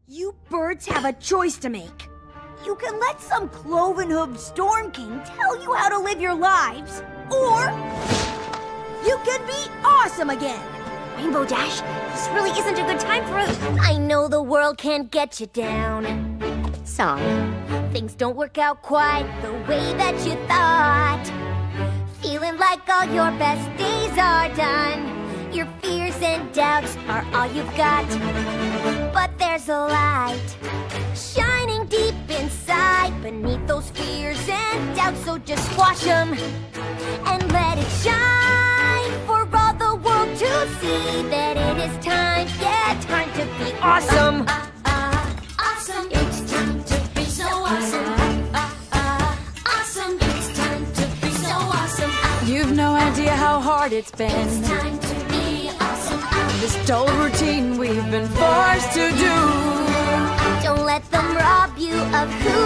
You birds have a choice to make. You can let some cloven-hooved Storm King tell you how to live your lives, or you can be awesome again. Rainbow Dash, this really isn't a good time for us. I know the world can't get you down. Song. Things don't work out quite the way that you thought. Feeling like all your best days are done. Your fears and doubts are all you've got. But there's a light shining deep inside beneath those fears and doubts. So just squash them and let it shine for all the world to see that it is time, yeah, time to be awesome. Awesome, it's time to be so awesome. Awesome, it's time to be so awesome. You've no idea how hard it's been. It's time to be awesome. This dull routine we've been forced to do. Don't let them rob you of who